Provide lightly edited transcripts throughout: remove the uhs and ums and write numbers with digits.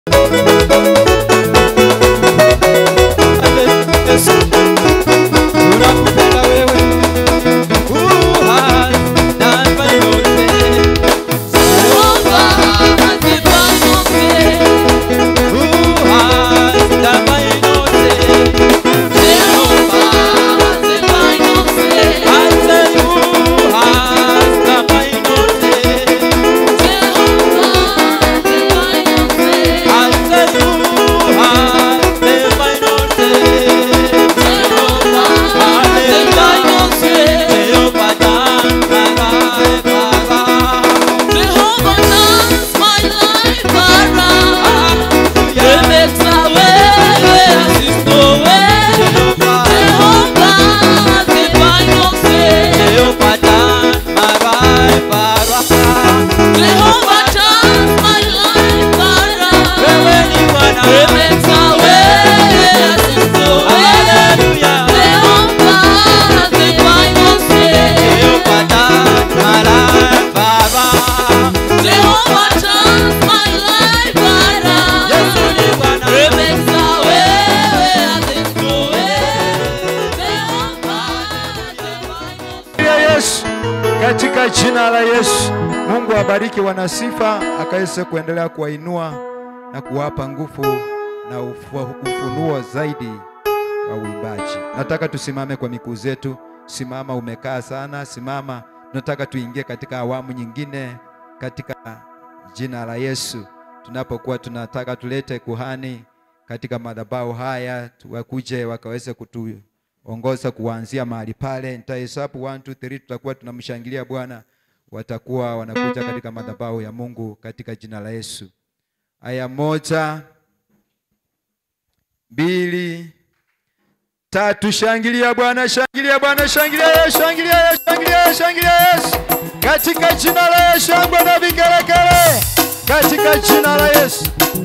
Katika jina la Yesu, Mungu abariki wanasifa, akaweze kuendelea kuwainua na kuwapa nguvu na ufunuo zaidi wa uimbaji. Nataka tusimame kwa miguu zetu. Simama, umekaa sana, simama. Nataka tuingie katika awamu nyingine katika jina la Yesu. Tunapokuwa tunataka tulete kuhani katika madhabahu haya, wakuje wakaweze kutuongoza kuanzia mahali pale. Nitahesabu 1 2 3, tutakuwa tunamshangilia Bwana. Watakuwa wanakuja katika madhabahu ya Mungu katika jina la Yesu. Aya 1 2 3, shangilia Bwana, shangilia Bwana, shangilia Yesu, shangilia Yesu, shangilia Yesu, shangilia Yesu. Katika jina la Yesu, shangwe na vigelegele. Katika jina la Yesu.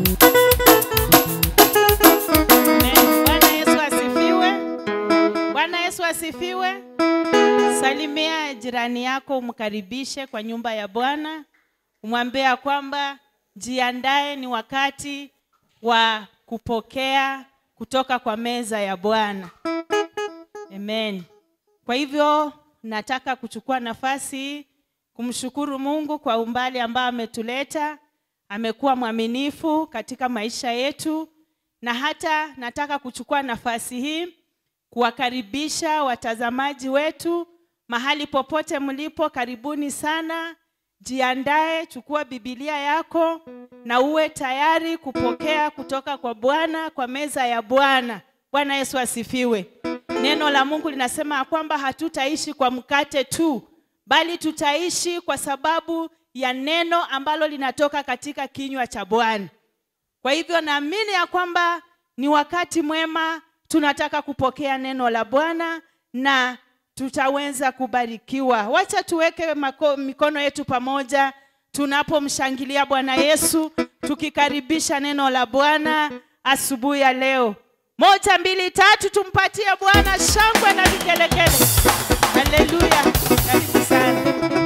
Bwana Yesu asifiwe. Bwana Yesu asifiwe. Salimia jirani yako, umkaribishe kwa nyumba ya Bwana. Umwambie kwamba jiandae, ni wakati wa kupokea kutoka kwa meza ya Bwana. Amen. Kwa hivyo nataka kuchukua nafasi kumshukuru Mungu kwa umbali ambao ametuleta. Amekuwa mwaminifu katika maisha yetu, na hata nataka kuchukua nafasi hii kuwakaribisha watazamaji wetu mahali popote mlipo. Karibuni sana. Jiandae, chukua Biblia yako na uwe tayari kupokea kutoka kwa Bwana, kwa meza ya Bwana. Bwana Yesu asifiwe. Neno la Mungu linasema kwamba hatutaishi kwa mkate tu, bali tutaishi kwa sababu ya neno ambalo linatoka katika kinywa cha Bwana. Kwa hivyo naamini ya kwamba ni wakati mwema, tunataka kupokea neno la Bwana na tutaweza kubarikiwa. Wacha tuweke mikono yetu pamoja tunapomshangilia Bwana Yesu, tukikaribisha neno la Bwana asubuhi ya leo. 1 2 3, tumpatie Bwana shangwe na vigelegele. Haleluya. Karibu sana.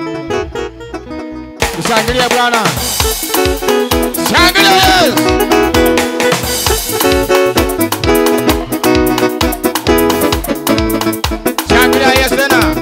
Tushangilie Bwana. Shangilia Yesu. Shangilia Yesu tena.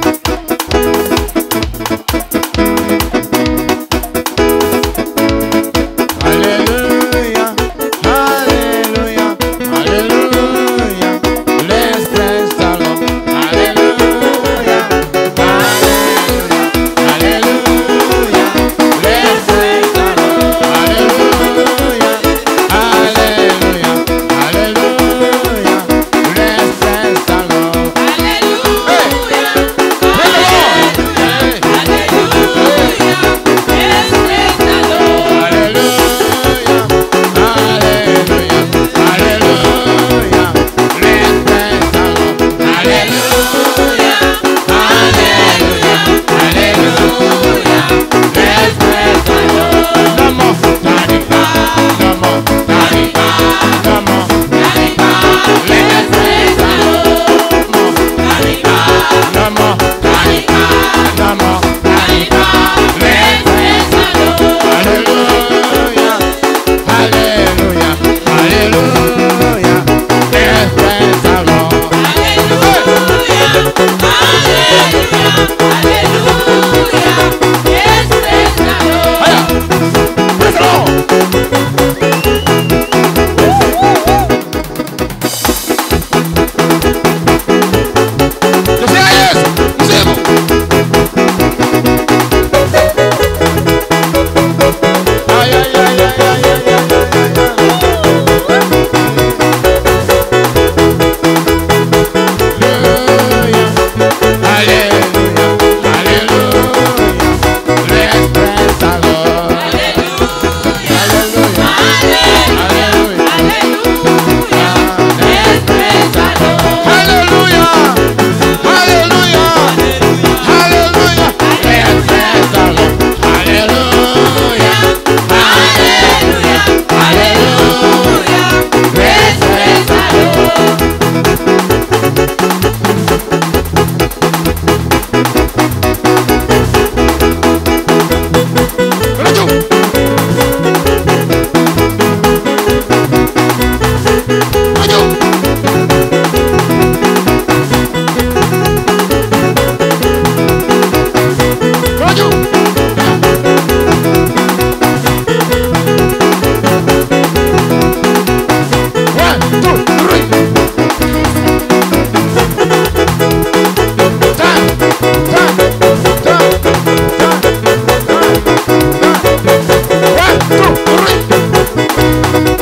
Hallelujah. Hallelujah. Hallelujah. Let's praise the Lord. Hallelujah. Hallelujah. Hallelujah. Let's praise the Lord. Hallelujah.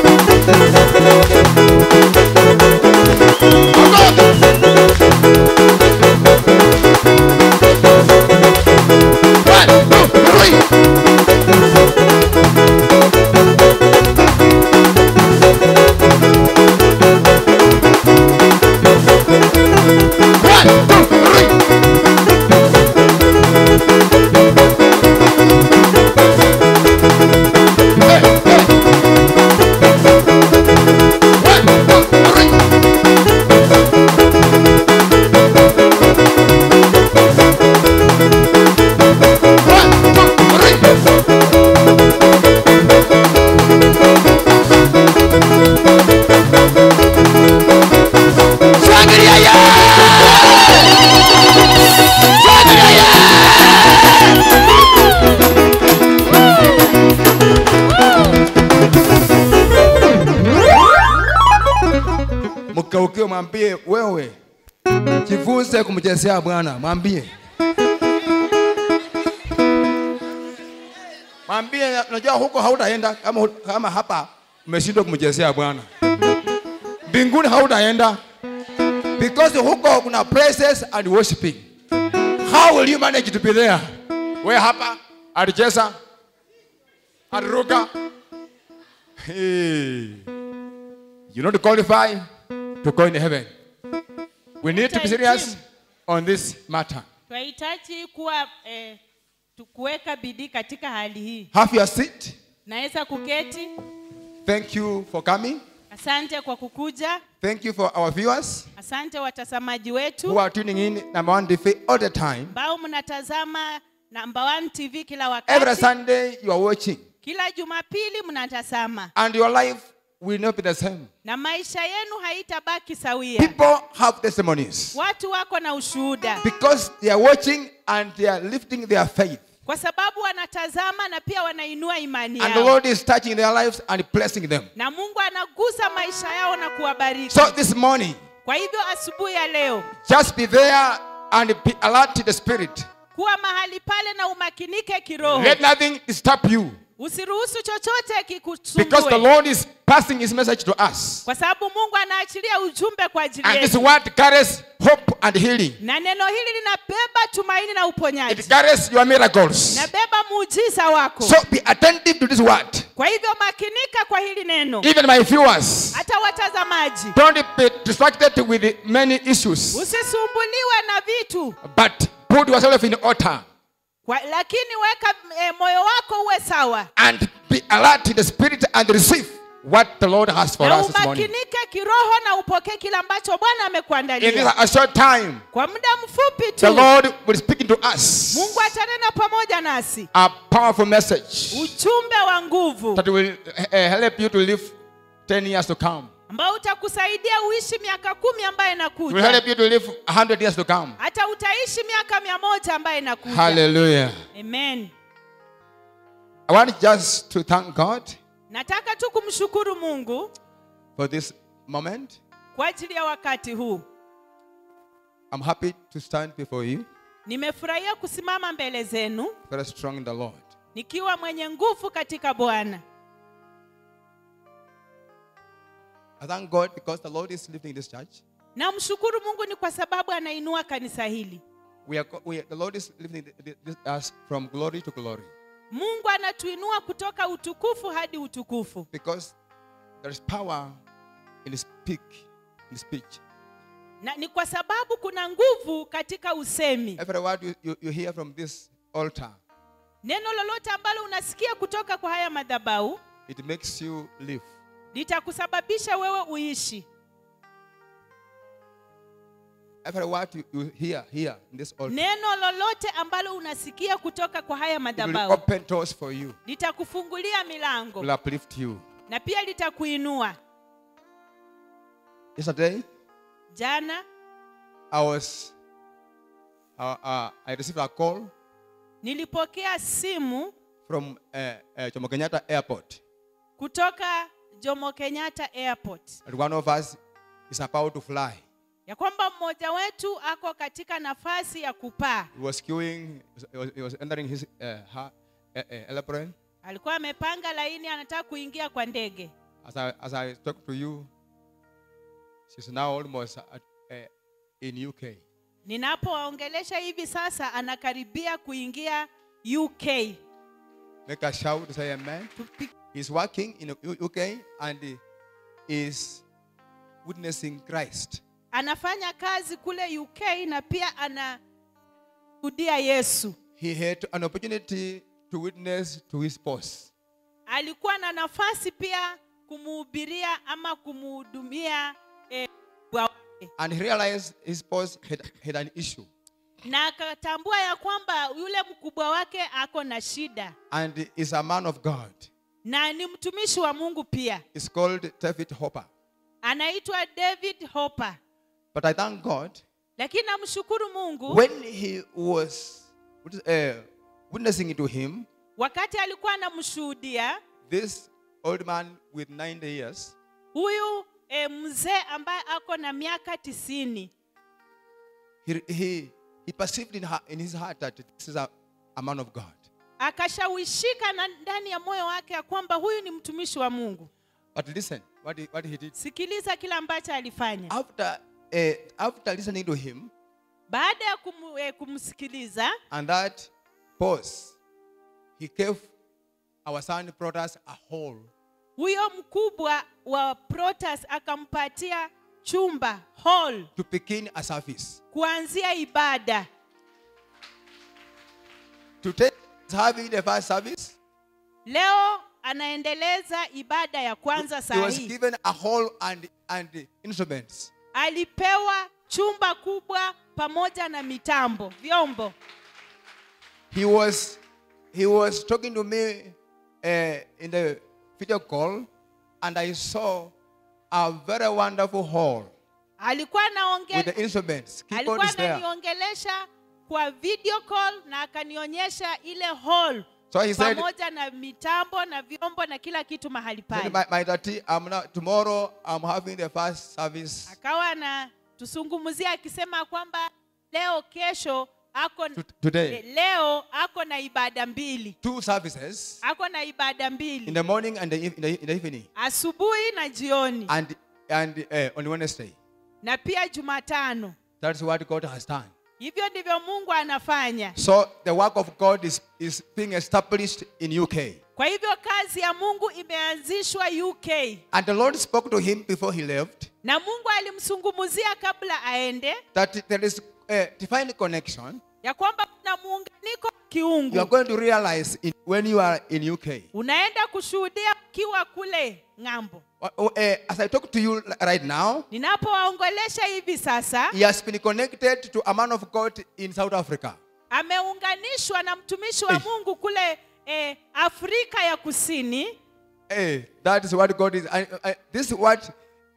Mkaukio mwambie wewe jifunze kumchezea Bwana, mwambie. Mwambie unajua huko hautaenda kama hapa umeshindwa kumchezea Bwana. Mbinguni hautaenda because huko kuna praises and worshiping. How will you manage to be there? Wewe hapa alicheza aliruka. Hey. You not qualify to go in heaven. We need to be serious on this matter. Tunahitaji kuwa kuweka bidii katika hali hii. Have your seat. Naweza kuketi. Thank you for coming. Asante kwa kukuja. Thank you for our viewers. Asante watazamaji wetu Who are tuning in number 1 TV all the time. Bao mnatazama number 1 TV kila wakati. Every Sunday you are watching. Kila Jumapili mnatazama. And your life will not be the same. Na maisha yenu haitabaki sawia. People have testimonies. Watu wako na ushuhuda. Because they are watching and they are lifting their faith. Kwa sababu wanatazama na pia wanainua imani yao. And the Lord is touching their lives and blessing them. Na Mungu anagusa maisha yao na kuwabariki. So this morning, kwa hivyo asubuhi ya leo, just be there and be alert to the spirit. Kuwa mahali pale na umakinike kiroho. Let nothing disturb you. Usiruhusu chochote kikusumbue. Because the Lord is passing his message to us. Kwa sababu Mungu anaachilia ujumbe kwa ajili yetu. And this word carries hope and healing. Na neno hili linabeba tumaini na uponyaji. It carries your miracles. Nabeba muujiza wako. So be attentive to this word. Kwa hivyo makinika kwa hili neno. Even my viewers. Hata watazamaji. Don't be distracted with many issues. Usisumbuliwe na vitu. But put yourself in order. Lakini weka moyo wako uwe sawa. And be alert to the spirit and receive what the Lord has for us this morning. Umakinike kiroho na upokee kile ambacho Bwana amekuandalia. In a short time, kwa muda mfupi tu, the Lord will speak to us. Mungu atanena pamoja nasi. A powerful message. Ujumbe wa nguvu. That will help you to live 10 years to come. Ambao utakusaidia uishi miaka 10 ambayo inakuja. Will help you to live 100 years to come. Hata utaishi miaka 100 ambayo inakuja. Hallelujah. Amen. I want just to thank God. Nataka tu kumshukuru Mungu for this moment. Kwa ajili ya wakati huu. I'm happy to stand before you. Nimefurahia kusimama mbele zenu. Very strong in the Lord. Nikiwa mwenye nguvu katika Bwana. I thank God because the Lord is lifting this church. Namshukuru Mungu ni kwa sababu anainua kanisa hili. The Lord is lifting us from glory to glory. Mungu anatuinua kutoka utukufu hadi utukufu. Because there is power in speech. Na ni kwa sababu kuna nguvu katika usemi. Every word you hear from this altar. Neno lolote ambalo unasikia kutoka kwa haya madhabahu. It makes you live. Litakusababisha wewe uishi. Every word you hear here in this altar. Neno lolote ambalo unasikia kutoka kwa haya madhabahu. It will open doors for you. Litakufungulia milango. Will uplift you. Na pia litakuinua. Yesterday, jana, I received a call. Nilipokea simu from Jomo Kenyatta Airport. Kutoka Jomo Kenyatta Airport. And one of us is about to fly. Ya kwamba mmoja wetu ako katika nafasi ya kupaa. He was entering his airplane. Alikuwa amepanga laini anataka kuingia kwa ndege. as I talk to you, she's now almost in UK. Ninapoongelesha hivi sasa anakaribia kuingia UK. Make a shout, say amen. He's working in UK and is witnessing Christ. Anafanya kazi kule UK na pia anashuhudia Yesu. He had an opportunity to witness to his boss. Alikuwa na nafasi pia kumhubiria ama kumhudumia and he realized his boss had an issue. Na akatambua ya kwamba yule mkubwa wake ako na shida. And is a man of God. Na ni mtumishi wa Mungu pia. It's called David Hopper. Anaitwa David Hopper. But I thank God. Lakini namshukuru Mungu. When he was witnessing to him, wakati alikuwa anamshuhudia, this old man with 90 years, huyu mzee ambaye ako na miaka 90, he perceived in his heart that this is a man of God. Akashawishika ndani ya moyo wake ya kwamba huyu ni mtumishi wa Mungu. But listen, what he did. Sikiliza kila ambacho alifanya. After listening to him, baada ya kumsikiliza, and that boss, he gave our son Protas a hall. Huyo mkubwa wa Protas akampatia chumba, hall, to begin a service. Kuanzia ibada. Today is having the first service. Leo anaendeleza ibada ya kwanza saa hii. He was given a hall and instruments. Alipewa chumba kubwa pamoja na mitambo, vyombo. He was talking to me in the video call, and I saw a very wonderful hall. Alikuwa with the instruments. Alikuwa ananiongelesha kwa video call na akanionyesha ile hall. So he said, pamoja na mitambo na vyombo na kila kitu mahali pale. My daddy, tomorrow I'm having the first service. Akawa na tusungumzia akisema kwamba leo kesho ako today. Leo ako na ibada mbili. 2 services. Ako na ibada mbili. In the morning and in the evening. Asubuhi na jioni. And on Wednesday. Na pia Jumatano. That's what God has done. Hivyo ndivyo Mungu anafanya. So the work of God is being established in UK. Kwa hivyo kazi ya Mungu imeanzishwa UK. And the Lord spoke to him before he left. Na Mungu alimsungumzia kabla aende. That there is a divine connection. Ya kwamba kuna muunganiko kiungu. You are going to realize when you are in UK. Unaenda kushuhudia ukiwa kule ng'ambo. As I talk to you right now, ninapowaongelesha hivi sasa, he has been connected to a man of God in South Africa. Ameunganishwa na mtumishi wa Mungu kule Afrika ya Kusini. That is what God is. This is what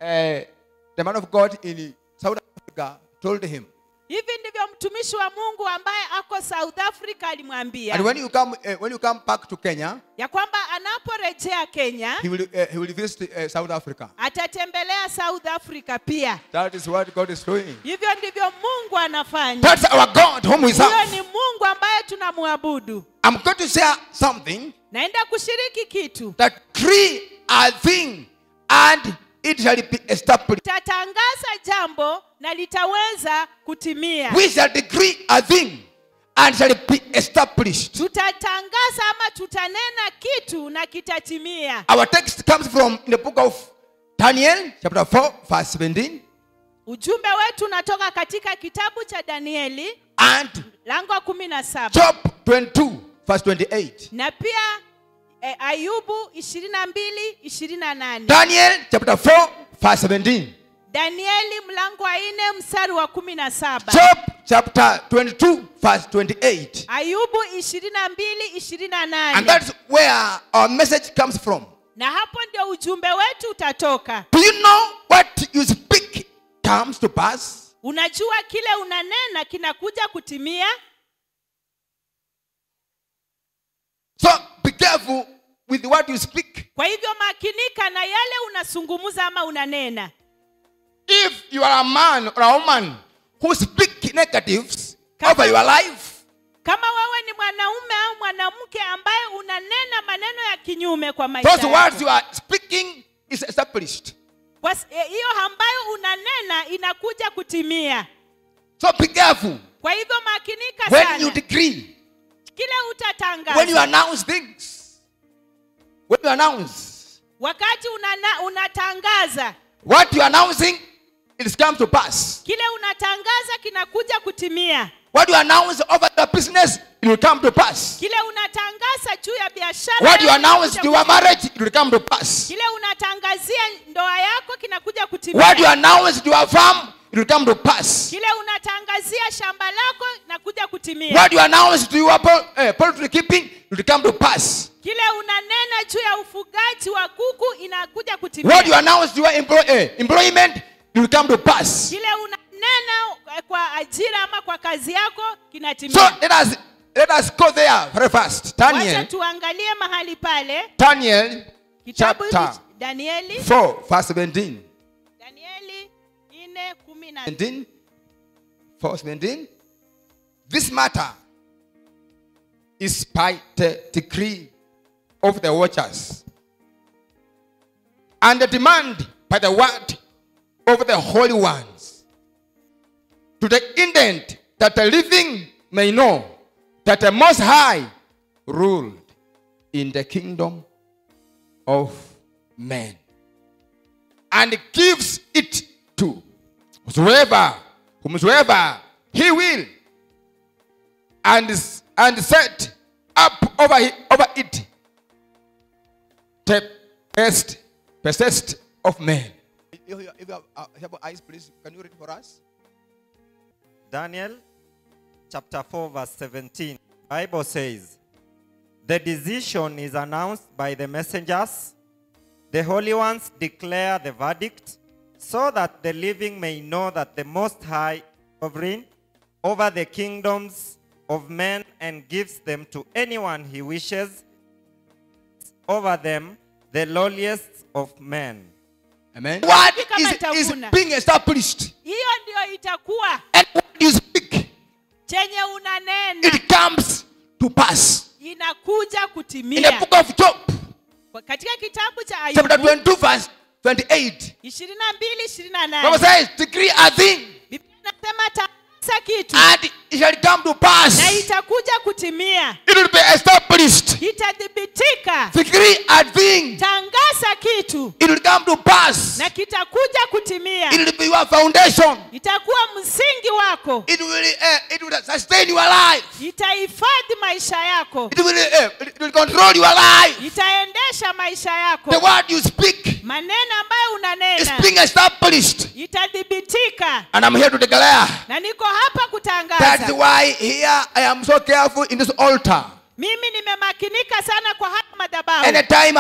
the man of God in South Africa told him. Hivi ndivyo mtumishi wa Mungu ambaye ako South Africa alimwambia. And when you come back to Kenya, ya kwamba anaporejea Kenya, he will visit South Africa. Atatembelea South Africa pia. That is what God is doing. Hivyo ndivyo Mungu anafanya. That's our God whom we serve. Huyo ni Mungu ambaye tunamwabudu. I'm going to share something. Naenda kushiriki kitu. That decree a thing and it shall be established. Tatangaza jambo na litaweza kutimia. We shall decree a thing and shall be established. Tutatangaza ama tutanena kitu na kitatimia. Our text comes from in the book of Daniel chapter 4 verse 17. Ujumbe wetu unatoka katika kitabu cha Danieli and lango 17. Job 22 verse 28. Na pia Ayubu 22:28. Daniel chapter 4 verse 17. Danieli mlango wa 4 mstari wa 17. Job chapter 22 verse 28. Ayubu 22:28. And that's where our message comes from. Na hapo ndio ujumbe wetu utatoka. Do you know what you speak comes to pass? Unajua kile unanena kinakuja kutimia? So be careful with what you speak. Kwa hivyo makinika na yale unasungumuza ama unanena. If you are a man or a woman who speak negatives over your life, kama wewe ni mwanaume au mwanamke ambaye unanena maneno ya kinyume kwa maisha those words you are speaking is established. Hiyo ambayo unanena inakuja kutimia. So be careful Kwa hivyo makinika when sana. you decree, Kile utatangaza. when you announce things. When you announce, Wakati unatangaza. what you are announcing, it comes to pass. Kile unatangaza kinakuja kutimia. What you announce over your business, it will come to pass. Kile unatangaza juu ya biashara. What you announce kinakuja to your marriage, it will come to pass. Kile unatangazia ndoa yako kinakuja kutimia. What you announce to your farm, it will come to pass. Kile unatangazia shamba lako inakuja kutimia. What you announce to your poultry keeping, it will come to pass. Kile unanena juu ya ufugaji wa kuku inakuja kutimia. What you announce to your employment, it will come to pass. Kile unanena kwa ajira ama kwa kazi yako kinatimia. So let us go there very fast. Wacha Daniel tuangalie mahali pale. chapter Danieli 4 verse 17. Danieli 4:10. 17, 4:17. This matter is by the decree of the watchers, and the demand by the word of the holy ones, to the intent that the living may know that the Most High ruled in the kingdom of men, and gives it to whomsoever he will, and set up over it the best of men. If you have eyes, please, can you read for us? Daniel chapter 4 verse 17. Bible says, the decision is announced by the messengers. The holy ones declare the verdict, so that the living may know that the Most High is sovereign over the kingdoms of men and gives them to anyone he wishes, over them the lowliest of men. Amen. What is being established, Hiyo ndio itakuwa and what you speak, chenye unanena it comes to pass. inakuja In the kutimia. book of Job, Katika kitabu cha chapter Ayubu 22 verse 28, 22:28. Bible says, decree a thing, Biblia inasema tangaza kitu and it shall come to pass. na itakuja kutimia. It will be established. Itathibitika. Decree a thing, Tangaza kitu it will come to pass. na kitakuja kutimia. It will be your foundation. Itakuwa msingi wako. It will sustain your life. Itahifadhi maisha yako. It will control your life. Itaendesha maisha yako. The word you speak Maneno ambayo is unanena being established. itathibitika. And I'm here to declare. Na niko hapa That's kutangaza. why here I am so careful in this altar. Mimi nimemakinika sana kwa haya madhabahu. Anytime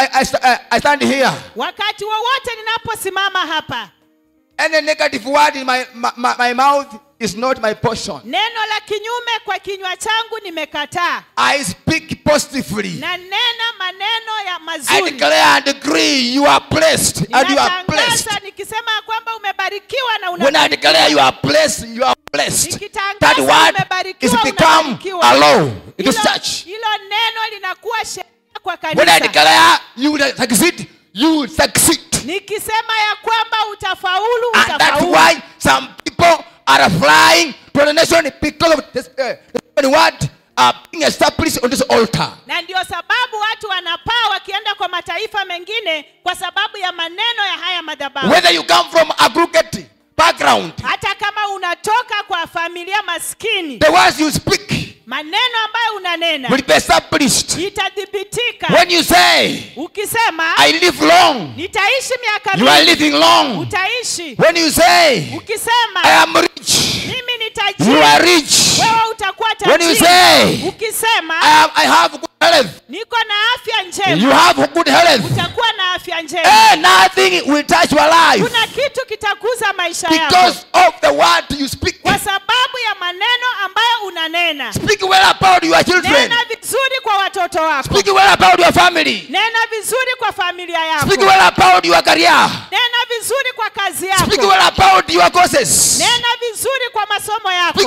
I stand here, Wakati wowote ninaposimama hapa, any negative word in my mouth is not my portion. neno la kinyume kwa kinywa changu nimekataa. I speak positively. Na nena maneno ya I mazuri. declare and decree you are blessed and you are blessed. Ninatangaza nikisema kwamba umebarikiwa na When I declare you are blessed, you are blessed. Nikitangaza That word is umebarikiwa, become unabarikiwa. a law in this Hilo- church. Hilo neno linakuwa sheria kwa When I kanisa. declare you will succeed, you will succeed. Nikisema ya kwamba utafaulu, And that's utafaulu. why some people are flying to the nation because of this word being established on this altar. Na ndio sababu watu wanapaa wakienda kwa mataifa mengine kwa sababu ya maneno ya haya madhabahu. Whether you come from a crooked background, Hata kama unatoka kwa familia maskini, the words you speak maneno ambayo unanena will be established. itathibitika. When you say, Ukisema I live long, nitaishi miaka you are mingi, living long. utaishi. When you say, Ukisema I am rich, mimi ni you tajiri, are rich. wewe utakuwa When you tajiri. say, Ukisema I have good health, niko na afya you njema, have good health. utakuwa na afya njema. Nothing will touch your life Kuna kitu kitakuza maisha yako because of the word you speak. kwa sababu ya maneno ambayo unanena. Speak well about your children. Nena vizuri kwa watoto wako. Speak well about your family. Nena vizuri kwa familia yako. Speak well about your career. Nena vizuri kwa kazi Speak yako. well about your courses. Nena vizuri kwa masomo yako. Speak well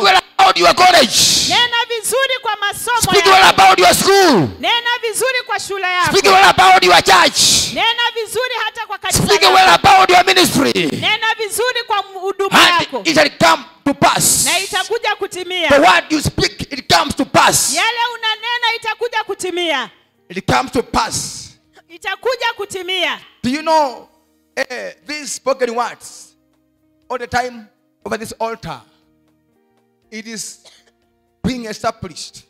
about your college. Nena vizuri kwa masomo Speak well yako. about your school. Nena vizuri kwa shule yako. Speak well about your church. Nena vizuri hata kwa kanisa Speak lako. well about your ministry. Nena vizuri kwa huduma yako. And it shall come to pass. Na itakuja kutimia. The word you speak, it comes to pass. Yale unanena itakuja kutimia. It comes to pass. Itakuja kutimia. Do you know these spoken words all the time over this altar? It is being established.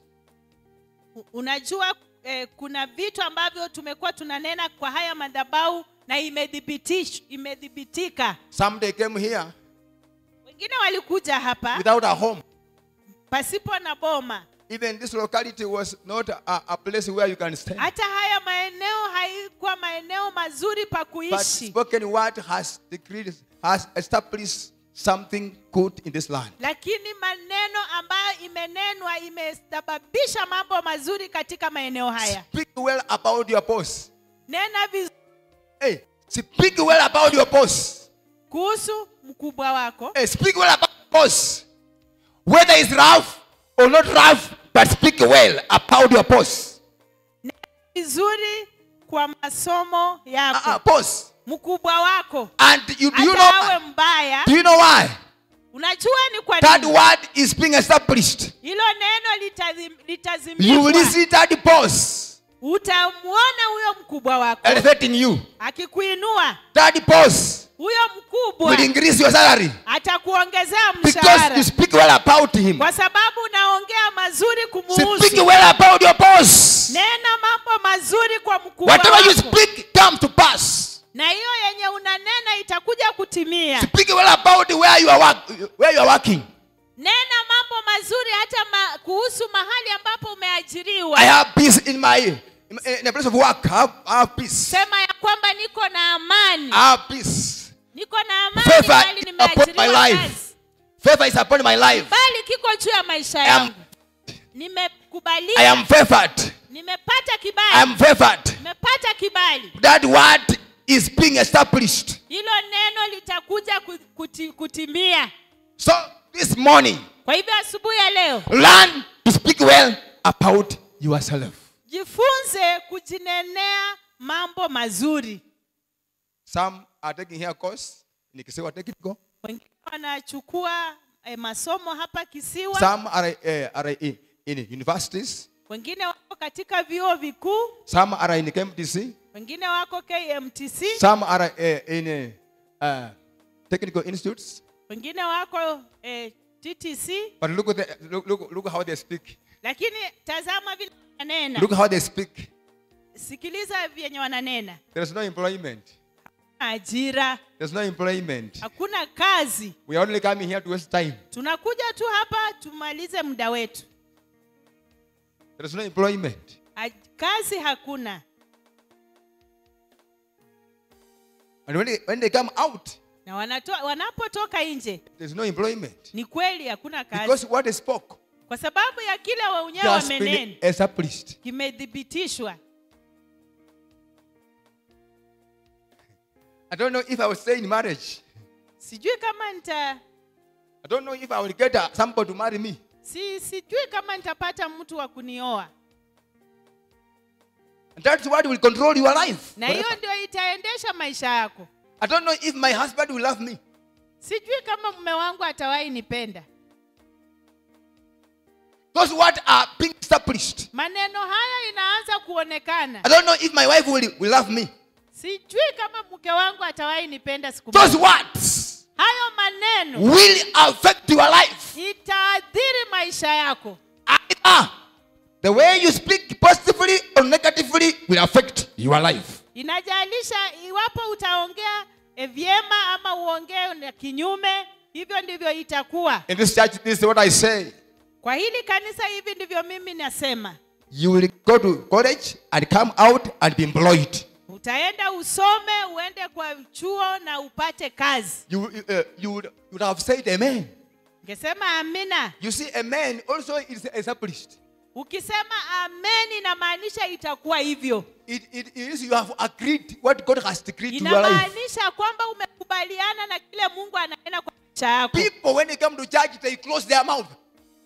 Unajua kuna vitu ambavyo tumekuwa tunanena kwa haya madhabahu na imedhibitika. Some they came here Wengine walikuja hapa without a home. pasipo na boma. Even this locality was not a place where you can stay. Hata haya maeneo haikuwa maeneo mazuri pa But kuishi. spoken word has decreed, has established something good in this land. Lakini maneno ambayo imenenwa imesababisha mambo mazuri katika maeneo haya. Speak well about your boss. Nena vizuri Hey, speak well about your boss. kuhusu mkubwa wako. Hey, speak well about your boss. Whether it's rough or not rough, but speak well about your boss. Vizuri kwa masomo yako. Boss. Mkubwa wako. And do you Hata awe know? mbaya. Do you know why? Unajua ni kwa That nini? word is being established. Hilo neno You will litazimishwa. see that boss Utamuona huyo mkubwa wako elevating you. akikuinua. That boss Huyo mkubwa will increase your salary atakuongezea because mshahara. you speak well about him. Kwa sababu unaongea mazuri Speak kumuhusu. well about your boss. Nena mambo mazuri kwa mkubwa Whatever you wako. speak comes to pass. Na hiyo yenye unanena itakuja kutimia. Speak well about where you are working. Nena mambo mazuri hata kuhusu mahali ambapo umeajiriwa. I have peace in a place of work. I have peace. Sema ya kwamba niko na amani. I have peace. Niko na amani Favor bali is upon my nimeajiriwa life. kazi. Favor is upon my life. Bali kiko juu ya maisha I am- yangu. Nimekubaliwa. I am favored. Nimepata I kibali. am favored. Nimepata kibali. That word is being established. Hilo neno litakuja kutimia. So this morning, Kwa hivyo asubuhi ya leo learn to speak well about yourself. jifunze kujinenea mambo mazuri. Some are taking here course. Nikisiwa take it go. Wengine wanachukua masomo hapa Kisiwa. Some are in universities. Wengine wako katika vyuo vikuu. Some are in KMTC. Wengine wako KMTC. Some are in technical institutes. Wengine wako TTC. But look how they speak. Lakini tazama vile wananena. Look how they speak. Sikiliza vyenye wananena. There is no employment. Ajira. There's no employment. Hakuna kazi. We are only coming here to waste time. Tunakuja tu hapa tumalize muda wetu. There is no employment. Kazi hakuna. And when they come out, Na wanapotoka nje there's no employment. ni kweli hakuna kazi. Because what they spoke Kwa sababu ya kile wenyewe has been wamenena established. kimedhibitishwa. I don't know if I will stay in marriage. Sijui kama I don't know if I will get somebody to marry me. sijui kama nitapata mtu wa kunioa. And that's what will control your life. Na hiyo ndio itaendesha maisha yako. I don't know if my husband will love me. Sijui kama mume wangu atawahi nipenda. Those words are being established. Maneno haya inaanza kuonekana. I don't know if my wife will love me. Sijui kama mke wangu atawahi nipenda siku Those moja. words Hayo maneno will affect your life. itaadhiri maisha yako. Either the way you speak positively or negatively will affect your life. Inajalisha iwapo utaongea vyema ama uongee na kinyume, hivyo ndivyo itakuwa. In this church, this is what I say. Kwa hili kanisa hivi ndivyo mimi nasema. You will go to college and come out and be employed. Utaenda usome, uende kwa chuo na upate kazi. You would have said amen. Ungesema amina. You see, amen also is established. Ukisema amen inamaanisha itakuwa hivyo. It is you have agreed what God has decreed to your life. Inamaanisha kwamba umekubaliana na kile Mungu ananena kwa maisha yako. People when they come to church they close their mouth.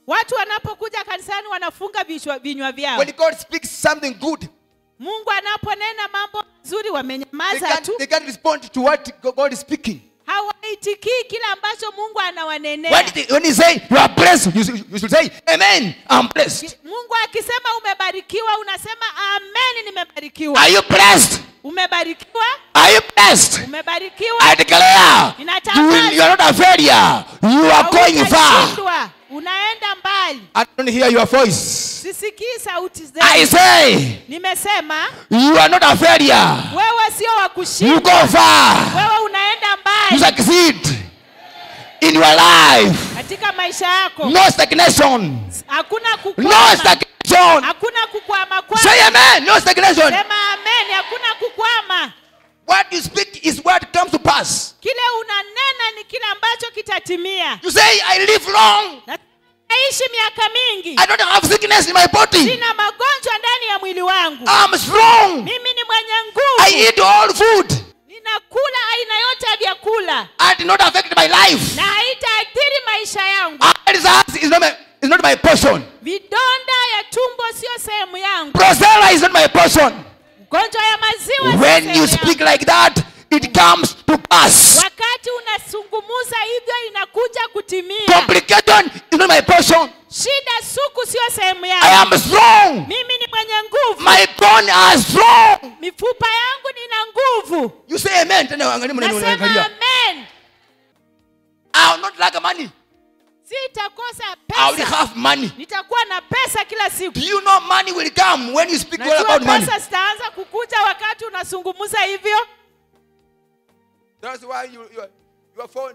Watu wanapokuja kanisani wanafunga vinywa vyao. When God speaks something good, Mungu anaponena mambo mazuri wamenyamaza tu. they can't respond to what God is speaking. Hawaitikii kile ambacho Mungu anawanenea. When he say you are blessed, you should say amen, I'm blessed. Mungu akisema umebarikiwa unasema amen, nimebarikiwa. Are you blessed? Umebarikiwa? Are you blessed? Umebarikiwa? I declare you are not a failure. You are going far. Hautashindwa. Unaenda mbali. I don't hear your voice. Sisikii sauti zenu. I say Nimesema you are not a failure. wewe sio wa You kushindwa. go far. Wewe unaenda You mbali succeed in your life. katika maisha yako. No stagnation. Hakuna No kukwama. stagnation. Hakuna kukwama kwama. Say amen. No stagnation. Sema amen, hakuna kukwama. What you speak is what comes to pass. Kile unanena ni kile ambacho kitatimia. You say I live long. Naishi miaka mingi. I don't have sickness in my body. Sina magonjwa ndani ya mwili wangu. I'm strong. Mimi ni mwenye I nguvu. eat all food. Ninakula aina yote ya vyakula I did not affect my life. na haitaathiri maisha yangu. Ulcers is not my portion. Vidonda ya tumbo sio sehemu yangu. Brucella is not my portion. Ugonjwa ya maziwa sio When sehemu you speak yangu. like that, it comes to pass. Wakati unasungumuza hivyo inakuja kutimia. Complication is not my portion. Shida suku sio sehemu I yangu. am strong. Mimi ni mwenye nguvu. My bone are strong. Mifupa yangu nina nguvu. You say amen. Tena angalia maneno Nasema unaangalia. amen. I will not lack money. Sitakosa I will pesa. have money. Nitakuwa na pesa kila siku. Do you know money will come when you speak well Najua about money? pesa zitaanza kukuja wakati unazungumza hivyo. That's why your phone.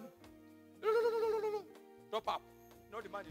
Top up. Not the money.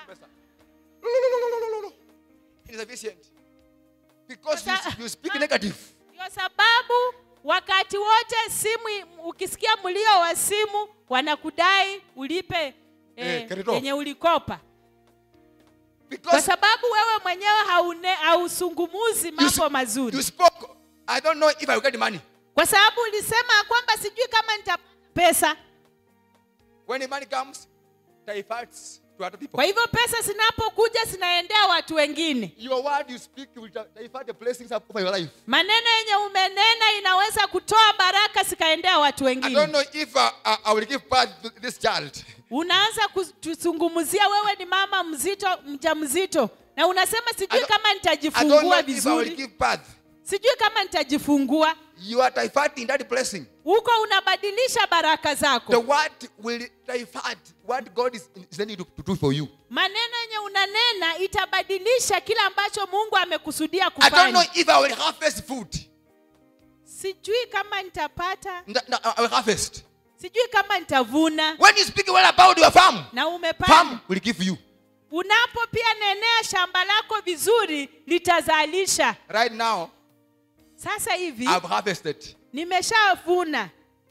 It is efficient. Because you speak negative. Ndio sababu wakati wote simu ukisikia mlio wa simu wanakudai ulipe credit off. yenye ulikopa. Kwa Because sababu wewe mwenyewe hausungumuzi mambo mazuri. you spoke. I don't know if I will get the money. Kwa sababu ulisema kwamba sijui kama nitapata pesa. When the money comes, diverts to other people. Kwa hivyo pesa zinapokuja zinaendea watu wengine. Your word you speak will divert the blessings over your life. Maneno yenye umenena inaweza kutoa baraka zikaendea watu I don't wengine. know if I will give birth to this child. Unaanza kutuzungumzia wewe ni mama mjamzito na unasema sijui kama I don't know nitajifungua if I will vizuri. give birth. Sijui kama nitajifungua. You are diverting that blessing. Huko unabadilisha baraka The zako. word will divert what God is intending to do for you. Maneno yenye unanena itabadilisha kila ambacho Mungu amekusudia I don't know kufanya. if I will harvest food. Sijui kama nitapata, I will harvest. sijui kama nitavuna. When you speak well about your farm, Na umepanda. farm will give you. Unapo pia nenea shamba lako vizuri litazalisha. Right now, Sasa hivi I've harvested. nimeshavuna.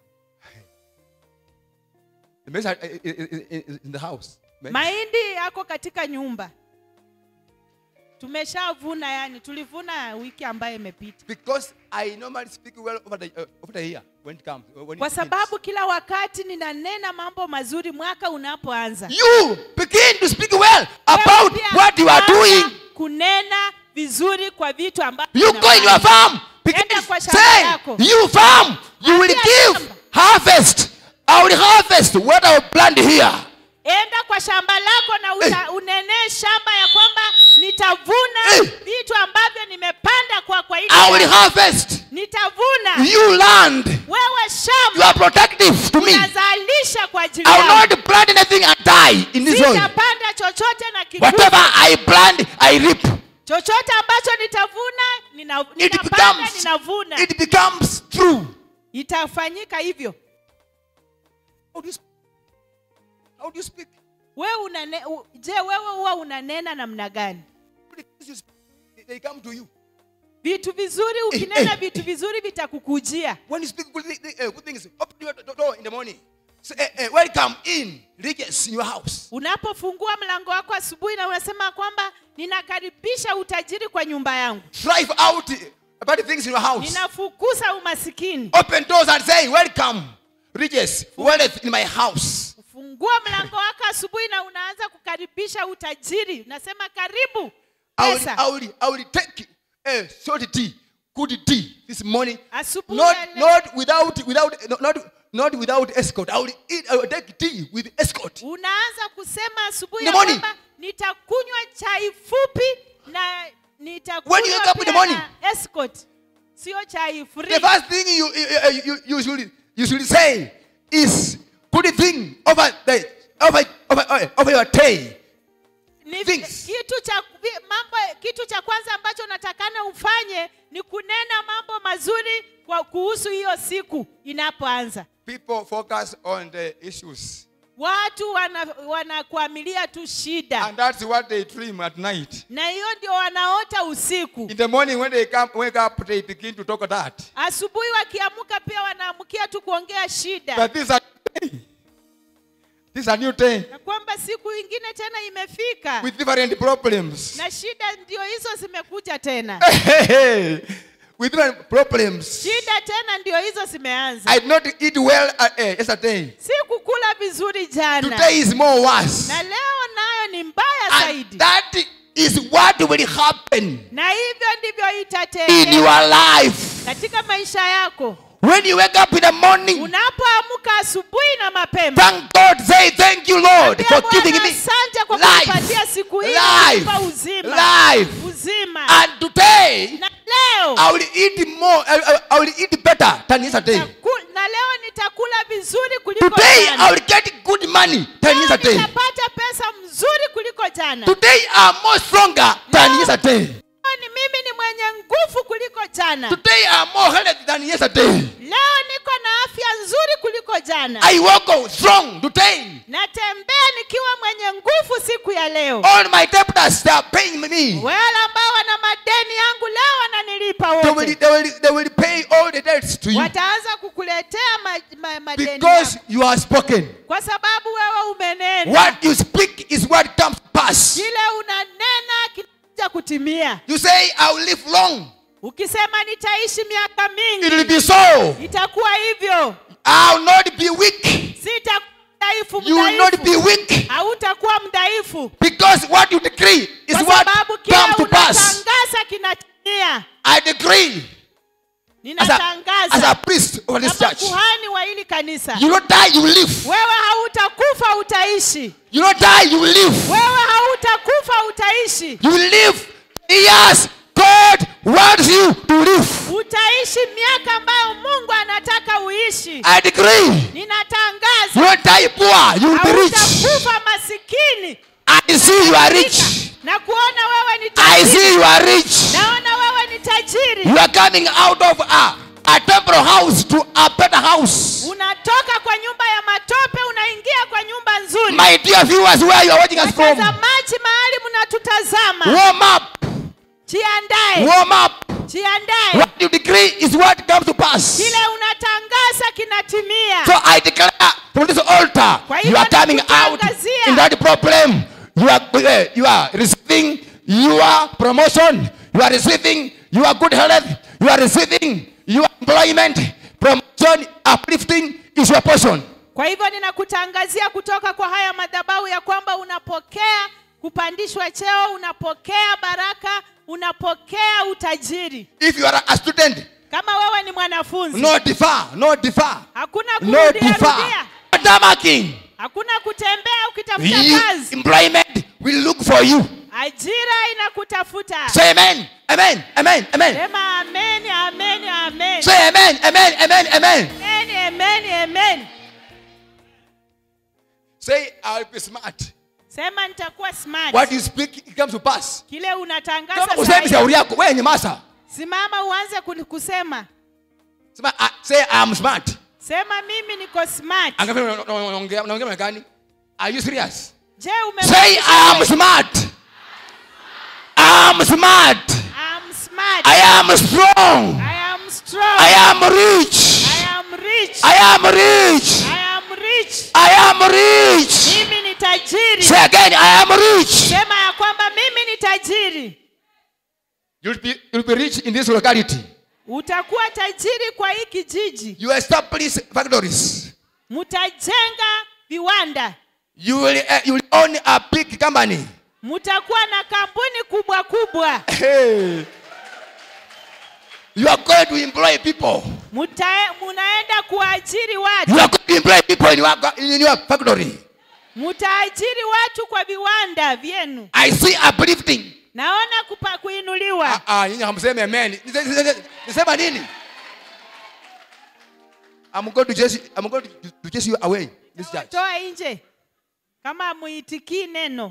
The message is in the house. Mahindi yako katika nyumba. Tumeshavuna, yani tulivuna wiki ambayo imepita. Because I normally speak well over the year when it comes. Kwa sababu kila wakati ninanena mambo mazuri mwaka unapoanza. You begin to speak well about Wewe pia what you are anza doing. kunena vizuri kwa vitu ambavyo You go in your farm. Begin Enda to kwa shamba say, lako. you farm, you will Ambia give shamba. harvest. I will harvest what I will plant here. Enda kwa shamba lako na unenee shamba ya kwamba nitavuna vitu ambavyo nimepanda kwa hili. I will harvest. Nitavuna. You land. Wewe You shamba are protective to me. unazalisha kwa ajili I will yangu. not plant anything and die in this soil. Sitapanda chochote na kikufa. Whatever I plant, I reap. Chochote ambacho nitavuna, It ninapanda, ninavuna. becomes true. Itafanyika hivyo. How do you speak? Je, wewe huwa unanena namna gani? They come to you. Vitu vizuri ukinena vitu vizuri vitakukujia. When you speak good things, open your door in the morning. Say, welcome in, riches in your house. Unapofungua mlango wako asubuhi na unasema kwamba ninakaribisha utajiri kwa nyumba yangu. Drive out bad things in your house. Ninafukuza umasikini. Open doors and say, welcome, riches, wealth in my house. unafungua mlango wako asubuhi na unaanza kukaribisha utajiri. Unasema karibu I pesa. will take a short tea, good tea this morning. Asubuhi Not without escort. I will take tea with escort. Unaanza kusema asubuhi In the morning. kwamba nitakunywa chai fupi na When you nitakunywa wake up in the pia morning. na escort. Sio chai free. The first thing you should say is good thing over your day. Ni things. kitu cha kwanza ambacho unatakana ufanye ni kunena mambo mazuri kwa kuhusu hiyo siku inapoanza. People focus on the issues. Watu wanakuamilia tu shida. And that's what they dream at night. Na hiyo ndio wanaota usiku. In the morning when they wake up, they begin to talk that. Asubuhi wakiamka pia wanaamukia tu kuongea shida. But this is a new day. Na kwamba siku ingine tena imefika. With different problems. Na shida ndio hizo zimekuja tena. With different problems. Shida tena ndio hizo zimeanza. I did not eat well yesterday. Si kukula vizuri jana. Today is more worse. Na leo nayo ni mbaya And zaidi. that is what will happen Na hivyo ndivyo in itatendeka your life. katika maisha yako. When you wake up in the morning, Unapoamka asubuhi na mapema. thank God, say thank you Lord for giving me Asante kwa kunipatia siku hii kunipa uzima. life. Uzima. And today, Na leo I will eat more. I will eat better than yesterday. na leo nitakula vizuri kuliko Today, jana. I will get good money than Leo yesterday. nitapata pesa mzuri kuliko jana. Today, I'm more stronger than yesterday. Leo mimi ni mwenye nguvu kuliko jana. Today, I'm more healthy than yesterday. Leo niko na afya nzuri kuliko jana. I walk strong today. Natembea nikiwa mwenye nguvu siku ya leo. All my debtors, they are paying me. Wale ambao wana madeni yangu leo wananilipa wote. They will pay all the debts to you. Wataanza kukuletea madeni Because yako. you are spoken. Kwa sababu wewe umenena. What you speak is what comes to pass. Kile unanena kinakuja kutimia. You say, I will live long. Ukisema nitaishi miaka It will mingi, be so. itakuwa hivyo. I will not be weak. Sitakuwa mdhaifu. You will not be weak. Hautakuwa mdhaifu. Because what you decree is Kwa what sababu kile comes to pass. unatangaza kinatimia. I decree as Ninatangaza a priest of this kama church. kuhani wa hili kanisa. You don't die, you will live. Wewe hautakufa, utaishi. You don't die, you will live. Wewe hautakufa, utaishi. You will live years God wants you to live. Utaishi miaka ambayo Mungu anataka uishi. I decree. Ninatangaza You don't die poor, you will be rich. hautakufa masikini. I see you are rich. Na kuona wewe ni I tajiri. see you are rich. Naona wewe ni tajiri. You are coming out of a temporal house to a better house. Unatoka kwa nyumba ya matope unaingia kwa nyumba nzuri. My dear viewers, where you are watching us from, Watazamaji mahali mnatutazama. warm up. Jiandae. Warm up. Jiandae. What you decree is what comes to pass. Kile unatangaza kinatimia. So I declare from this altar, Kwa hivyo you are coming out nakutangazia. in that problem. You are receiving your promotion. You are receiving your good health. You are receiving your employment. Promotion, uplifting is your portion. Kwa hivyo ninakutangazia kutoka kwa haya madhabahu ya kwamba unapokea kupandishwa cheo, unapokea baraka, unapokea utajiri. If you are a student, Kama wewe ni mwanafunzi, no defer, no defer, hakuna no kurudia defer. rudia. No tamaking. Hakuna kutembea ukitafuta kazi. Employment will look for you. Ajira inakutafuta. Say amen, amen, amen, amen. Sema amen, amen, amen. Say amen, amen, amen, amen. Amen, amen, amen. Say I'll be smart. Sema nitakuwa smart. What you speak, it comes to pass. Kile unatangaza Kama usemi sahihi. shauri yako, wewe nyamaza. Simama uanze kusema. Sema say I'm smart. Sema mimi niko smart. Angalia unaongea gani? Are you serious? Je, Say I'm smart. I'm smart. I'm smart. I am strong. I am strong. I am rich. I am rich. I am rich. I am rich. I am rich. Mimi ni tajiri. Say again, I am rich. Sema ya kwamba mimi ni tajiri. You'll be rich in this locality. Utakuwa tajiri kwa hii kijiji. You establish factories. Mutajenga viwanda. You will own a big company. Mutakuwa na kampuni kubwa kubwa. Hey. You are going to employ people. Munaenda kuajiri watu. You are going to employ people in your factory. Mutaajiri watu kwa viwanda vyenu. I see uplifting. Naona kuinuliwa. Nyinyi hamseme amen. Nisema nini? I'm going to chase you away this church. Toa nje. Kama muitikii neno.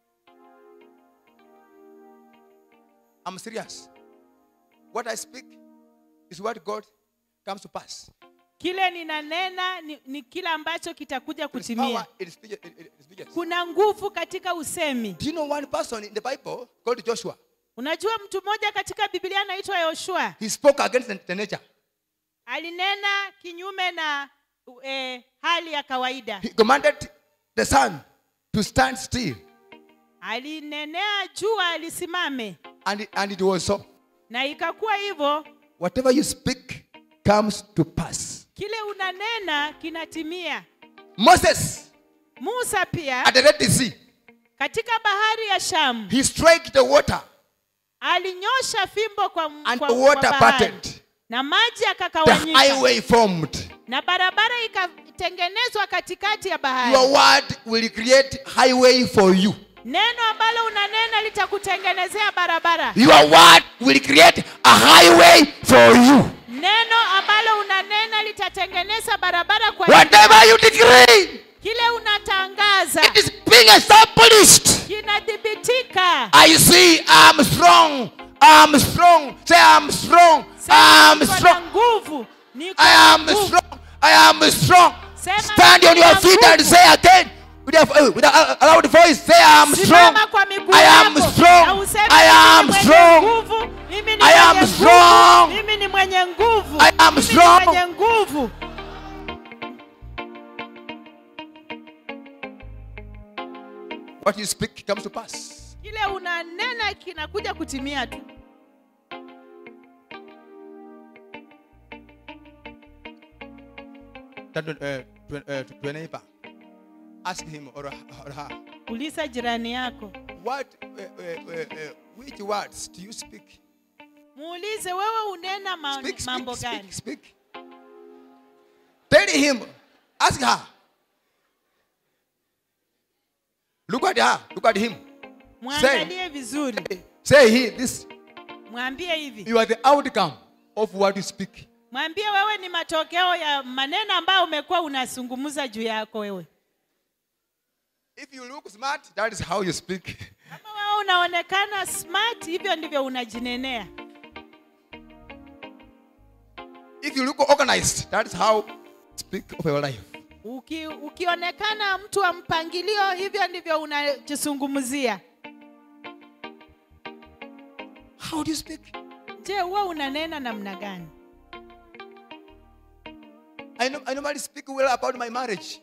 I'm serious. What I speak is what God comes to pass. Kile ninanena ni kile ambacho kitakuja kutimia. It is Kuna nguvu katika usemi. Do you know one person in the Bible called Joshua? Unajua mtu mmoja katika Biblia anaitwa Yoshua. He spoke against the nature. Alinena kinyume na hali ya kawaida. He commanded the sun to stand still. Alinenea jua lisimame. And it was so. Na ikakuwa hivyo. Whatever you speak comes to pass. Kile unanena kinatimia. Moses, Musa pia at the Red Sea, katika bahari ya Shamu, he struck the water alinyosha fimbo and the water parted. Na maji The yakakawanyika. highway formed. Na barabara ikatengenezwa katikati ya bahari. Your word will create highway for you. Neno ambalo unanena litakutengenezea barabara. Your word will create a highway for you. Neno ambalo unanena litatengeneza barabara kwa Whatever you decree, kile unatangaza it is being established. kinadhibitika. I see I'm strong. I'm strong. Say I'm strong. I'm strong. Nguvu. I am strong. I am strong. Stand on your feet and say again with a loud voice. Say I'm strong. I am strong. I am strong. I am strong. Mimi ni mwenye nguvu. I am strong. Mwenye nguvu. What you speak comes to pass. Kile unanena kinakuja kutimia tu. To a neighbor, ask him or her. Uliza jirani yako. Which words do you speak? Muulize wewe unena mambo gani? Speak. Tell him. Ask her. Look at her. Look at him. Muangalie vizuri. Say this. Mwambie hivi. You are the outcome of what you speak. Mwambie wewe ni matokeo ya maneno ambayo umekuwa unazungumza juu yako wewe. If you look smart, that is how you speak. Kama wewe unaonekana smart, hivyo ndivyo unajinenea. If you look organized, that is how you speak of your life. Ukionekana mtu wa mpangilio, hivyo ndivyo unajizungumzia. How do you speak? Je, wewe unanena namna gani? I normally speak well about my marriage.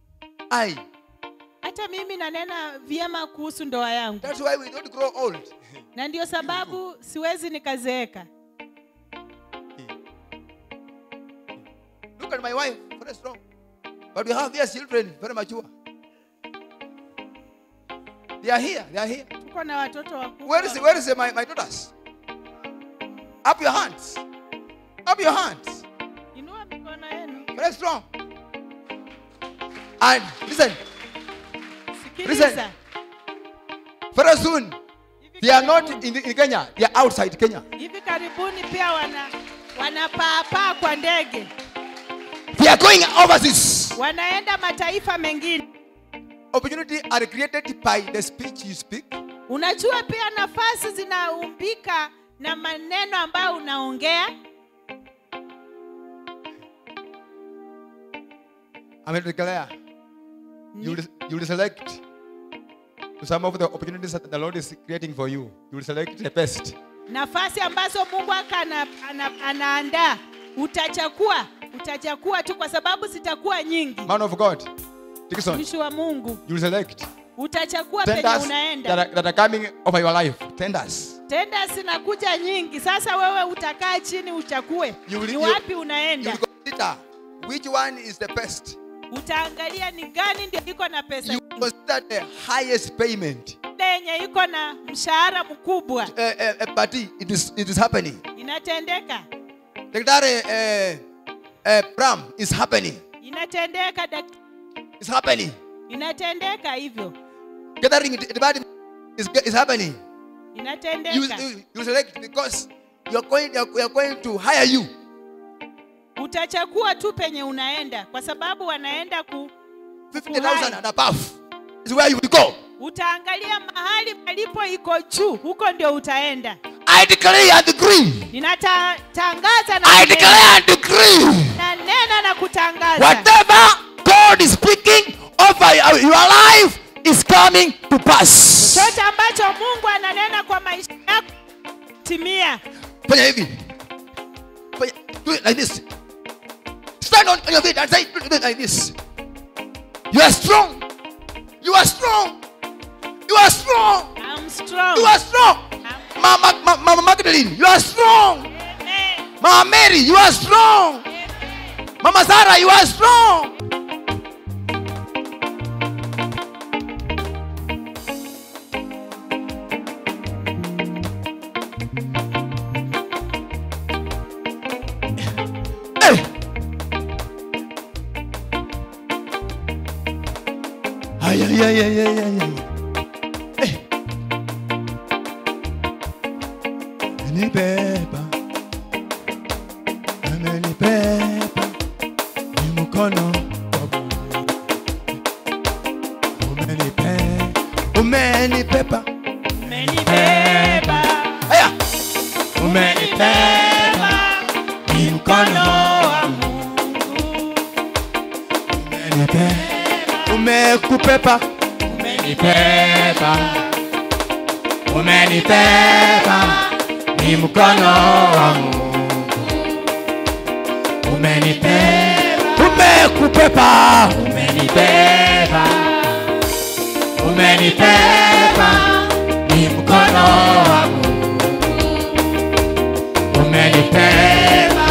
Hata mimi nanena vyema kuhusu ndoa yangu. That's why we don't grow old. Na ndio sababu siwezi nikazeeka. Look at my wife, very strong. But we have these children, very mature. They are here. Tuko na watoto wakubwa. Where is my daughters? Up your hands. Inua mikono yenu. Very strong. And listen. Sikiliza. Very soon, they are not in Kenya. They are outside Kenya. Hivi karibuni pia wanapaa kwa ndege. They are going overseas. Wanaenda mataifa mengine. Opportunity are created by the speech you speak. Unajua pia nafasi zinaumbika na maneno ambayo unaongea. I'm going to declare. You will select some of the opportunities that the Lord is creating for you. You will select the best. Nafasi ambazo Mungu anaandaa, utachakua tu kwa sababu zitakuwa nyingi. Man of God, Dixon, Mtumishi wa Mungu, you will select. Utachakua penye unaenda. That are coming over your life. Tenders. Tenders zinakuja nyingi. Sasa wewe utakaa chini uchakue. Ni wapi unaenda? You will consider which one is the best. utaangalia ni gani ndio iko na pesa You consider the highest payment. yenye iko na mshahara mkubwa. But it is happening. Inatendeka. Daktari Bram is happening. Inatendeka It's happening. inatendeka hivyo. Gathering department is happening. Inatendeka. You select because you are going to hire you. Utachagua tu penye unaenda kwa sababu wanaenda 50,000 and above is where you will go. Utaangalia mahali palipo iko juu, huko ndio utaenda. I declare and decree. Ninatangaza na I declare and decree. na nena na kutangaza. Whatever God is speaking over your life is coming to pass. Chochote ambacho Mungu ananena kwa maisha yako timia. Fanya hivi. Do it like this. Stand on your feet and say do it like this. You are strong. You are strong. You are strong. I'm strong. You are strong. Mama Magdalene, you are strong. Amen. Mama Mary, you are strong. Mama Sarah, you are strong. Hey. Ay, ay, ay, ay, ay, ay, ay. Hey. Umenibeba, umenibeba, ni mkono wa Bwana. Umenibeba, Umenibeba. haya, Umenibeba. ni mkono wa Mungu. umenibeba, umekupepa, umenibeba, umenibeba, ni mkono wa Mungu. Umenibeba, umekupepa, umenibeba, umenibeba, ni mkono wa Mungu. Umenibeba.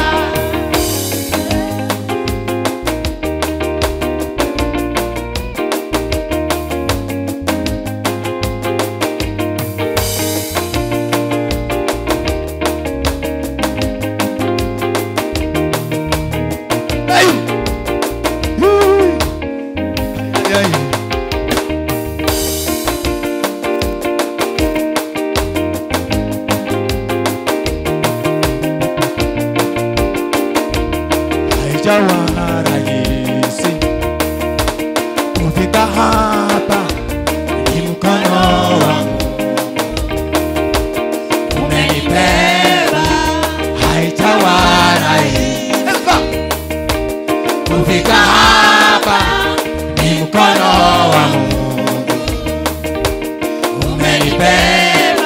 Haijawa rahisi kufika hapa, ni mkono wa Mungu. Umenibeba, haijawa rahisi kufika hapa, ni mkono wa Mungu. Umenibeba.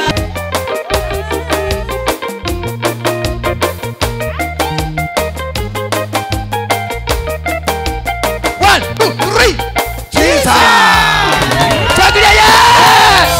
One, two, three. Jesus. Shangilia yes.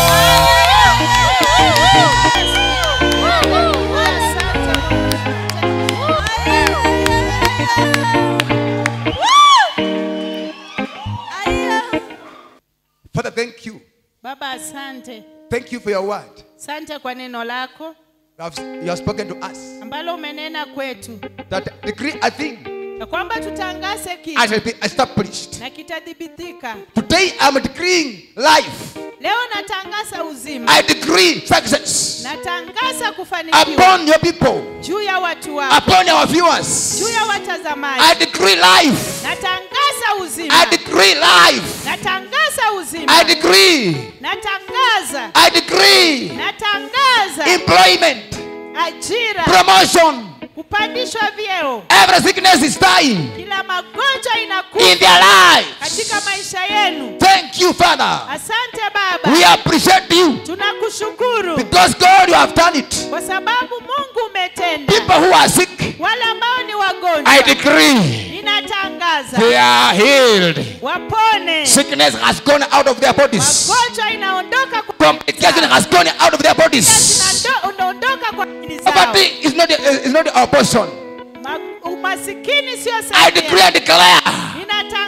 Father, thank you. Baba, asante. Thank you for your word. Asante kwa neno lako You have spoken to us ambalo umenena kwetu that decree a thing ya kwamba tutangaze and kitu shall be established. na kitadhibitika. Today I'm decreeing life. Leo natangaza uzima. I decree success Natangaza kufanikiwa upon your people, juu ya watu wako, upon our viewers. juu ya I watazamaji. decree life. Natangaza uzima. I decree life. Natangaza uzima. I decree. Natangaza. I decree Natangaza employment, ajira, promotion. kupandishwa vyeo. Every sickness is dying Kila magonjwa in inakufa their lives. katika maisha yenu. Thank you, Father. Asante We Baba. appreciate you Tunakushukuru because God, you have done it. kwa sababu Mungu umetenda. People who are sick, Wale ambao ni I wagonjwa decree ninatangaza they are healed. wapone. Sickness has gone out of their bodies. Magonjwa inaondoka kwa Complication has gone out of their bodies. unaondoka kwa akili zao. Poverty is not our portion. Umasikini sio I sehemu decree yao. and declare Ninatangaza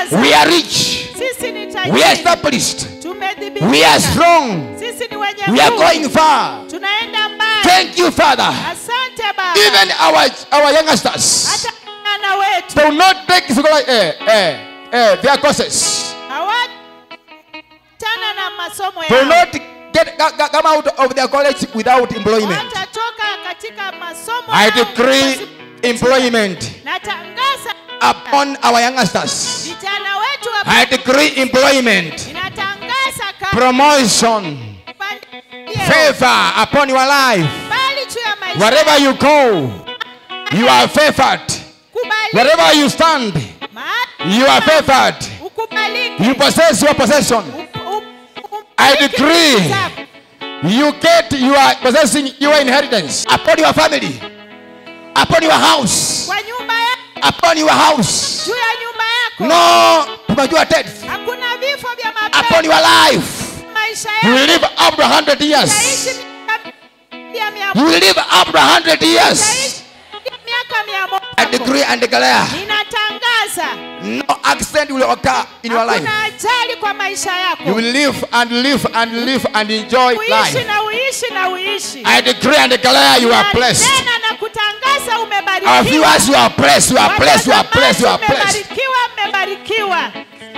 tumetangaza. We are rich. Sisi ni We are tajiri. established. We are Tumedhibitika. strong. Sisi ni wenye We are nguvu. going far. Tunaenda mbali. Thank you, Father. Asante Baba. Even our youngsters, Hata vijana wetu they will not take their courses. hawatana na masomo They will yao. not come out of their college without employment. Watatoka katika masomo I yao decree pasipo- employment Natangaza upon our youngsters. vijana wetu wa I decree employment, inatangaza promotion, favor upon your life. bali juu ya maisha. Wherever you go, you are favored. Kubalika. Wherever you stand, Mahali you are favored. ukubalike. You possess your possession. I decree you get, you are possessing your inheritance upon your family, upon your house, Kwa nyumba yako, upon your house. juu ya nyumba yako. No premature death Hakuna vifo vya upon mapema. your life. Maisha You will yako live up to 100 years. utaishi miaka mia You will live up to 100 years. utaishi miaka 100. I decree and declare Ninatangaza no accident will occur in your life. hakuna ajali kwa maisha yako. You will live and live and live and enjoy Uishi life. na uishi na uishi. I decree and declare you are blessed. Tena na kutangaza Our umebarikiwa. viewers, you are blessed, you are blessed, you are blessed, you are blessed. Mmebarikiwa.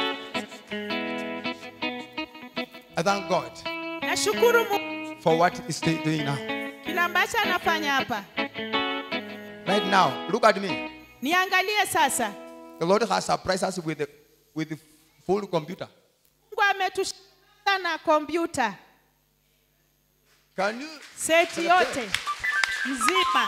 I thank God Nashukuru Mungu for what He's doing now. kila ambacho anafanya hapa. Right now, look at me. Niangalie sasa. The Lord has surprised us with the full computer. Mungu ametushinda na kompyuta Can you? seti yote mzima.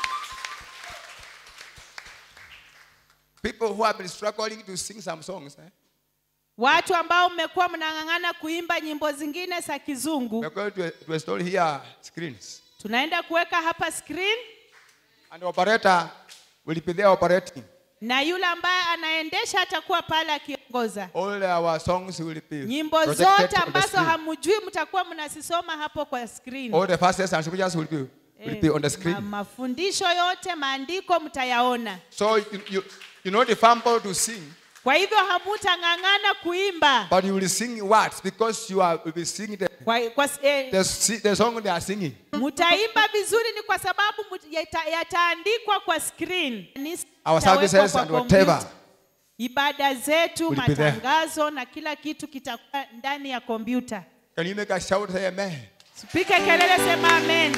People who have been struggling to sing some songs, Watu ambao mmekuwa mnang'ang'ana kuimba nyimbo zingine za kizungu, we're going to install here screens. tunaenda kuweka hapa screen, And the operator will be there operating. na yule ambaye anaendesha atakuwa pale akiongoza. All our songs will be Nyimbo projected zote on the ambazo screen. hamjui mtakuwa mnasisoma hapo kwa screen. All the verses and scriptures will be on the screen. Mafundisho yote, maandiko mtayaona. So you know the fumble to sing, Kwa hivyo hamutang'ang'ana kuimba. but you will sing words because you will be singing the song they are singing. Mutaimba vizuri ni kwa sababu yataandikwa kwa screen. Our services and whatever Ibada zetu, will be there. matangazo na kila kitu kitakuwa ndani ya kompyuta. Can you make a shout, say amen? Pika kelele, sema amen.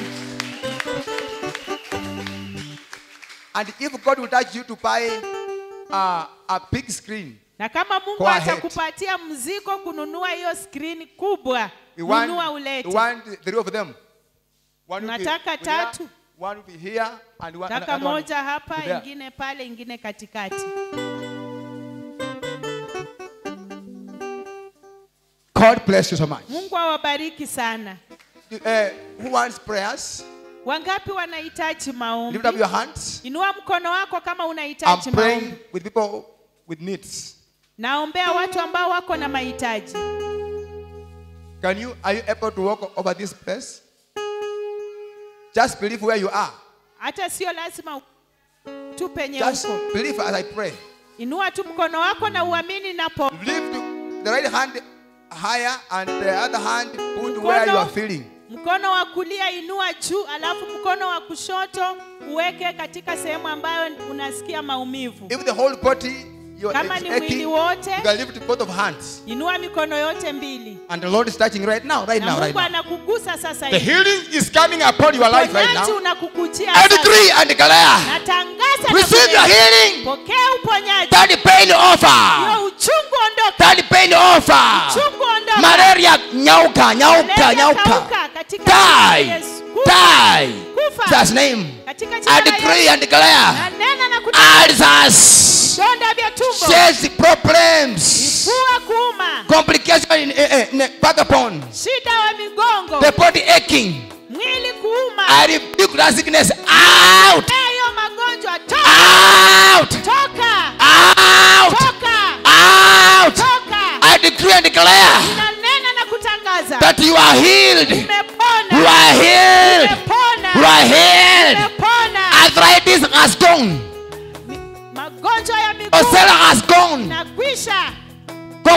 And if God will touch you to buy a big screen, Na kama Mungu Go ahead. atakupatia mzigo kununua hiyo screen kubwa, we nunua want ulete. 3 of them. One will be Nataka here, tatu. one will be here, and one Taka another one moja hapa, will be there. ingine pale, ingine katikati. God bless you so much. Mungu awabariki sana. Who wants prayers? Wangapi wanahitaji maombi? Lift up your hands. Inua mkono wako kama I'm unahitaji praying maombi. with people with needs. Naombea watu ambao wako na mahitaji. Are you able to walk over this place? Just believe where you are. Hata sio lazima tu penye Just uko. believe as I pray. Inua tu mkono wako na uamini napo. Lift the right hand higher and the other hand put where you are feeling. Mkono wa kulia inua juu, alafu mkono wa kushoto uweke katika sehemu ambayo unasikia maumivu. If the whole body you are Kama ni mwili aching, wote, you can lift both of hands. inua mikono yote mbili. And the Lord is touching right now, right Na now, right Mungu now. anakugusa sasa The hivi. healing is coming upon your life right Uponyaji now. unakukujia I sasa. decree and declare. Natangaza na Receive your kuleta. healing. Pokea uponyaji. That pain offer. Hiyo uchungu ondoka. That pain offer. Uchungu ondoka. Malaria nyauka, nyauka, Malaria nyauka. kauka katika jina la Die. Yesu. Kufa. Die. Kufa. That's name. Katika jina I la decree Yesu. and declare. Na nena na kutangaza. Ulcers. Donda vya tumbo. Says problems. Fua kuuma. Complication in backbone. Shida wa migongo. The body aching. Mwili kuuma. I rebuke that sickness out. Hayo magonjwa toka. Out. Toka. Out. Toka. Out. Toka. I decree and declare Na nena na kutangaza. that you are healed. Umepona. You are healed. Umepona. You are healed. Umepona. Arthritis has gone. Magonjwa ya miguu Ulcer has gone. na kwisha.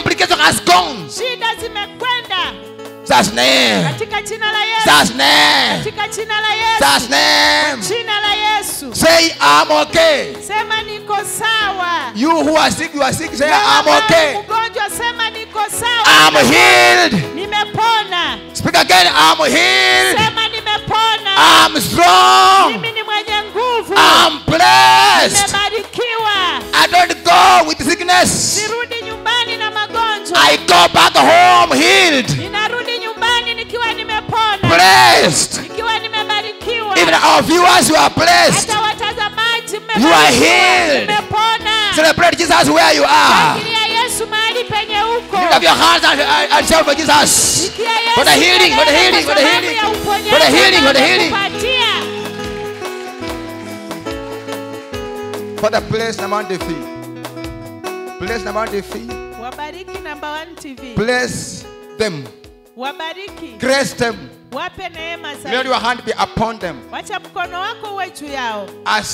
complication has gone. Shida zimekwenda That's name. katika jina la Yesu. That's name. Katika jina la Yesu. That's name. Jina la Yesu. Say I'm okay. Sema niko sawa. You who are sick, you are sick. Say Wewe I'm ambaye okay. mgonjwa sema niko sawa. I'm healed. Nimepona. Speak again. I'm healed. Sema nimepona. I'm strong. Mimi ni mwenye nguvu. I'm blessed. Nimebarikiwa. I don't go with sickness. Sirudi nyumbani na magonjwa. I go back home healed. Ninarudi nyumbani nikiwa nimepona. Blessed. Nikiwa nimebarikiwa. Even our viewers, you are blessed. Hata watazamaji You are healed. mmepona. Celebrate Jesus where you are. Shangilia Yesu mahali penye uko. Lift up your hands and shout for Jesus. Sikia Yesu For the healing, for the healing, for the kwa sababu healing. ya uponyaji For the healing, for the healing. anakupatia. For the place among the feet. Place among the feet. Wabariki Number One TV. Bless them. Wabariki. Grace them. Wape neema Let zaidi. your hand be upon them. Wacha mkono wako uwe juu yao.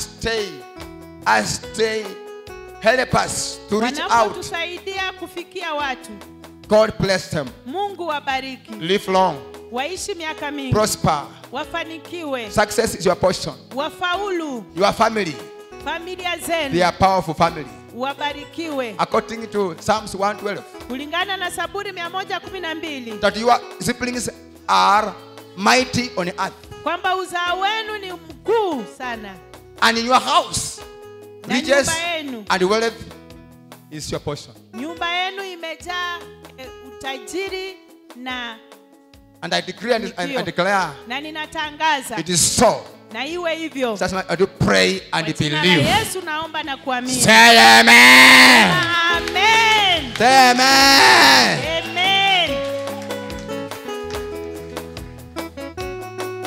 As they help us to reach out. Wanapotusaidia kufikia watu. God bless them. Mungu wabariki. Live long. Waishi miaka mingi. Prosper. Wafanikiwe. Success is your portion. Wafaulu. Your family. Familia They zenu. are powerful family. Wabarikiwe. According to Psalms 112. Kulingana na Zaburi 112. That your siblings are mighty on the earth. Kwamba uzao wenu ni mkuu sana. And in your house, Na riches nyumba yenu. and wealth is your portion. Nyumba yenu imejaa utajiri na And I decree and declare na ninatangaza it is so. na iwe hivyo. That's why I do pray and Kwa jina la believe. Yesu naomba na kuamini. Say amen. Amen. Say amen.